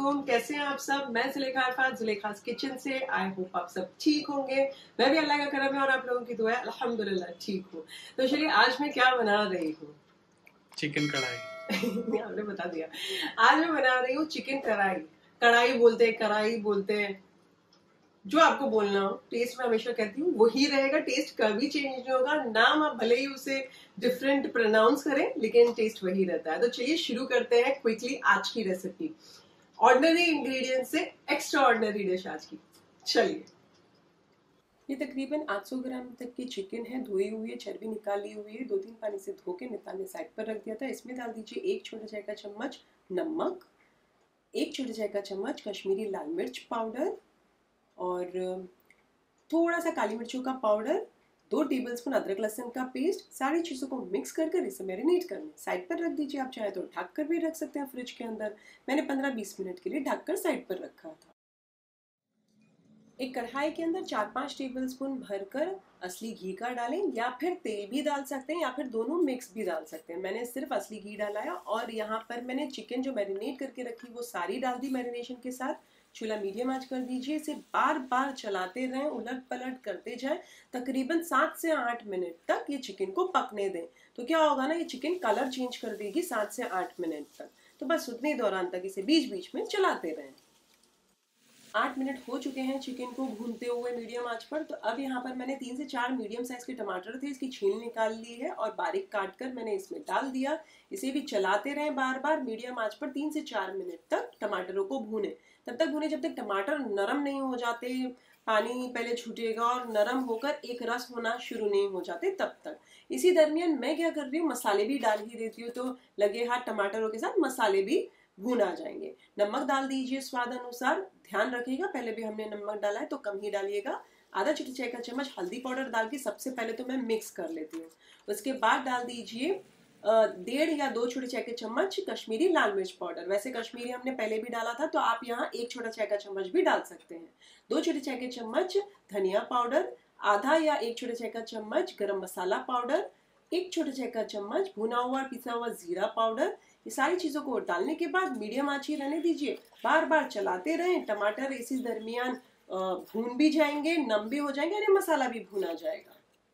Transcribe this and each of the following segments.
वालेकुम, कैसे हैं आप सब। मैं जुलेखा अरफात जुलेखास किचन से। आई होप आप सब ठीक होंगे। मैं भी अल्लाह का करम है और आप लोगों की दुआ है, अल्हम्दुलिल्लाह ठीक हूँ। तो चलिए आज मैं क्या बना रही हूँ, चिकन कढ़ाई। आपने बता दिया। आज मैं बना रही हूँ चिकन कढ़ाई। कढ़ाई बोलते हैं, कढ़ाई बोलते हैं, जो आपको बोलना हो। टेस्ट में हमेशा कहती हूँ वही रहेगा, टेस्ट कभी चेंज नहीं होगा। नाम आप भले ही उसे डिफरेंट प्रोनाउंस करें, लेकिन टेस्ट वही रहता है। तो चलिए शुरू करते हैं क्विकली आज की रेसिपी। ऑर्डिनरी इंग्रेडिएंट से एक्स्ट्रा ऑर्डिनरी डिश आज की। चलिए, ये तकरीबन 800 ग्राम तक की चिकन है, धोई हुई है, चर्बी निकाली हुई है, 2-3 पानी से धो के निकाल साइड पर रख दिया था। इसमें डाल दीजिए 1 छोटा चाय का चम्मच नमक, 1 छोटा चाय का चम्मच कश्मीरी लाल मिर्च पाउडर और थोड़ा सा काली मिर्चों का पाउडर, 2 टेबलस्पून अदरक लहसुन का पेस्ट। सारी चीज़ों को मिक्स कर कर इसे मैरिनेट करना साइड पर रख दीजिए। आप चाहे तो ढक कर भी रख सकते हैं फ्रिज के अंदर। मैंने 15-20 मिनट के लिए ढक कर साइड पर रखा था। एक कढ़ाई के अंदर 4-5 टेबलस्पून भरकर असली घी का डालें, या फिर तेल भी डाल सकते हैं, या फिर दोनों मिक्स भी डाल सकते हैं। मैंने सिर्फ असली घी डाला है। और यहाँ पर मैंने चिकन जो मैरिनेट करके रखी वो सारी डाल दी मैरिनेशन के साथ। चूल्हा मीडियम आंच कर दीजिए। इसे बार बार चलाते रहें, उलट पलट करते जाएं। तकरीबन 7 से 8 मिनट तक ये चिकन को पकने दें। तो क्या होगा ना, ये चिकन कलर चेंज कर देगी 7 से 8 मिनट तक। तो बस उतने दौरान तक इसे बीच बीच में चलाते रहें। 8 मिनट हो चुके हैं चिकन को भूनते हुए मीडियम आंच पर। तो अब यहाँ पर मैंने 3 से 4 मीडियम साइज के टमाटर थे, इसकी छील निकाल ली है और बारीक काट कर मैंने इसमें डाल दिया। इसे भी चलाते रहें बार बार मीडियम आंच पर 3 से 4 मिनट तक टमाटरों को भूने। तब तक भूने जब तक टमाटर नरम नहीं हो जाते, पानी पहले छूटेगा और नरम होकर एक रस होना शुरू नहीं हो जाते तब तक। इसी दरमियान मैं क्या कर रही हूँ, मसाले भी डाल ही देती हूँ। तो लगे हाथ टमाटरों के साथ मसाले भी भून आ जाएंगे। नमक डाल दीजिए स्वाद अनुसार। ध्यान रखिएगा, पहले भी हमने नमक डाला है तो कम ही डालिएगा। आधा छोटी चाय का चम्मच हल्दी पाउडर डाल के सबसे पहले तो मैं मिक्स कर लेती हूँ। उसके बाद डाल दीजिए 1.5 या 2 छोटे चाय के चम्मच कश्मीरी लाल मिर्च पाउडर। वैसे कश्मीरी हमने पहले भी डाला था, तो आप यहाँ 1 छोटा चाय का चम्मच भी डाल सकते हैं। 2 छोटे चाय के चम्मच धनिया पाउडर, आधा या 1 छोटे चाय का चम्मच गरम मसाला पाउडर, 1 छोटे चाय का चम्मच भुना हुआ पिसा हुआ जीरा पाउडर। ये सारी चीजों को डालने के बाद मीडियम आंच ही रहने दीजिए। बार बार चलाते रहें। टमाटर इसी दरमियान भून भी जाएंगे, नम भी हो जाएंगे और ये मसाला भी भुना जाएगा।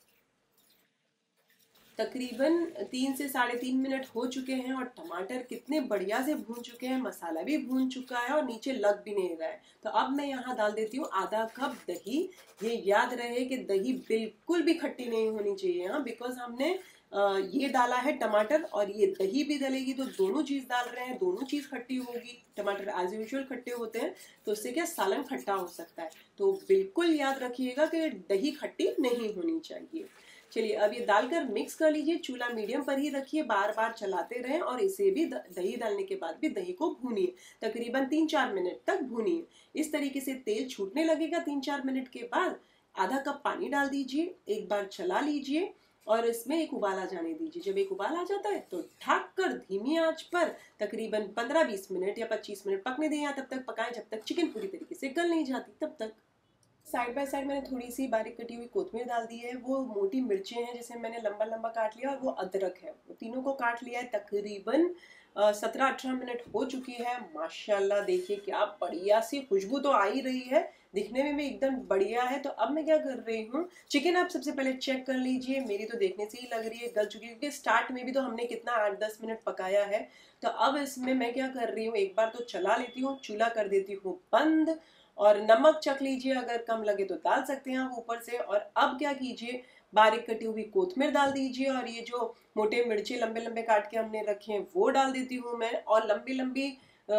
तकरीबन 3 से 3.5 मिनट हो चुके हैं और टमाटर कितने बढ़िया से भून चुके हैं, मसाला भी भून चुका है और नीचे लग भी नहीं रहा है। तो अब मैं यहाँ डाल देती हूँ आधा कप दही। ये याद रहे कि दही बिल्कुल भी खट्टी नहीं होनी चाहिए, हाँ, बिकॉज हमने ये डाला है टमाटर और ये दही भी डलेगी, तो दोनों चीज डाल रहे हैं, दोनों चीज खट्टी होगी। टमाटर एज यूजुअल खट्टे होते हैं, तो उससे क्या सालन खट्टा हो सकता है। तो बिल्कुल याद रखिएगा कि दही खट्टी नहीं होनी चाहिए। चलिए अब ये डालकर मिक्स कर लीजिए। चूल्हा मीडियम पर ही रखिए, बार बार चलाते रहें और इसे भी दही डालने के बाद भी दही को भूनिए। तकरीबन 3-4 मिनट तक भूनिए। इस तरीके से तेल छूटने लगेगा 3-4 मिनट के बाद। आधा कप पानी डाल दीजिए, एक बार चला लीजिए और इसमें एक उबाल आ जाने दीजिए। जब एक उबाल आ जाता है तो ढक कर धीमी आंच पर तकरीबन 15-20 मिनट या 25 मिनट पकने दें, या तब तक पकाएं जब तक चिकन पूरी तरीके से गल नहीं जाती तब तक। साइड बाय साइड मैंने थोड़ी सी बारीक कटी हुई कोथमीर डाल दी है, वो मोटी मिर्चें हैं जिसे मैंने लंबा लंबा काट लिया, और वो अदरक है, वो तीनों को काट लिया है। तकरीबन 17-18 मिनट हो चुकी है। माशाल्लाह देखिए क्या बढ़िया सी खुशबू तो आ ही रही है, दिखने में भी एकदम बढ़िया है। तो अब मैं क्या कर रही हूँ, चिकन आप सबसे पहले चेक कर लीजिए। मेरी तो देखने से ही लग रही है गल चुकी है, क्योंकि स्टार्ट में भी तो हमने कितना 8-10 मिनट पकाया है। तो अब इसमें मैं क्या कर रही हूँ, एक बार तो चला लेती हूँ, चूल्हा कर देती हूँ बंद और नमक चख लीजिए, अगर कम लगे तो डाल सकते हैं आप ऊपर से। और अब क्या कीजिए, बारीक कटी हुई कोथमीर डाल दीजिए और ये जो मोटे मिर्चे लंबे लंबे काट के हमने रखे हैं वो डाल देती हूँ मैं, और लंबी लंबी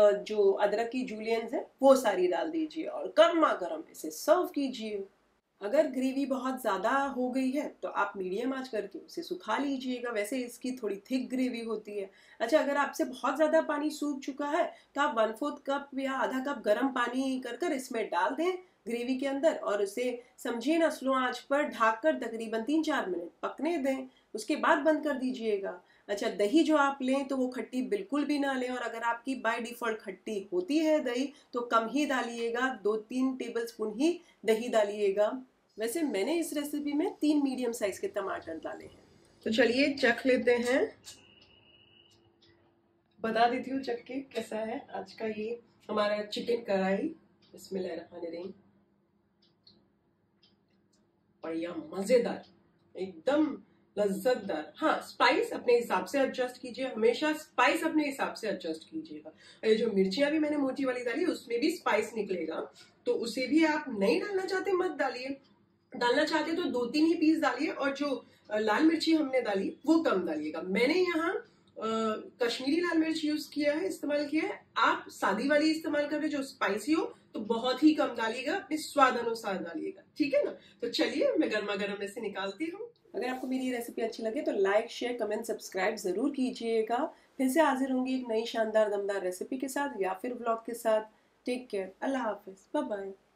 जो अदरक की जूलियंस है वो सारी डाल दीजिए और गर्मा गर्म इसे सर्व कीजिए। अगर ग्रेवी बहुत ज़्यादा हो गई है तो आप मीडियम आंच करके उसे सुखा लीजिएगा, वैसे इसकी थोड़ी थिक ग्रेवी होती है। अच्छा, अगर आपसे बहुत ज़्यादा पानी सूख चुका है तो आप 1/4 कप या आधा कप गर्म पानी कर इसमें डाल दें ग्रेवी के अंदर, और उसे समझिए ना स्लो आंच पर ढक कर तकरीबन 3-4 मिनट पकने दें। उसके बाद बंद कर दीजिएगा। अच्छा, दही जो आप लें तो वो खट्टी बिल्कुल भी ना लें, और अगर आपकी बाय डिफ़ॉल्ट खट्टी होती है दही तो कम ही डालिएगा, 2-3 टेबल स्पून ही दही डालिएगा। वैसे मैंने इस रेसिपी में 3 मीडियम साइज के टमाटर डाले हैं। तो चलिए चख लेते हैं, बता देती हूँ चख के कैसा है आज का ये हमारा चिकन कढ़ाई, बिस्मिल्लाहिर्रहमानिर्रहीम, बढ़िया मजेदार, एकदम लज्जतदार। हाँ, स्पाइस अपने हिसाब से एडजस्ट कीजिए, हमेशा स्पाइस अपने हिसाब से एडजस्ट कीजिएगा। ये जो मिर्चियां भी मैंने मोटी वाली डाली उसमें भी स्पाइस निकलेगा, तो उसे भी आप नहीं डालना चाहते मत डालिए, डालना चाहते तो 2-3 ही पीस डालिए, और जो लाल मिर्ची हमने डाली वो कम डालिएगा। मैंने यहाँ कश्मीरी लाल मिर्च यूज किया है, इस्तेमाल किया है। आप सादी वाली इस्तेमाल करें जो स्पाइसी हो तो बहुत ही कम डालिएगा, अपने स्वाद अनुसार डालिएगा, ठीक है ना। तो चलिए मैं गर्मा गर्म ऐसे निकालती हूँ। अगर आपको मेरी रेसिपी अच्छी लगे तो लाइक, शेयर, कमेंट, सब्सक्राइब जरूर कीजिएगा। फिर से हाजिर होंगी एक नई शानदार दमदार रेसिपी के साथ या फिर व्लॉग के साथ। टेक केयर, अल्लाह हाफिज, बाय बाय।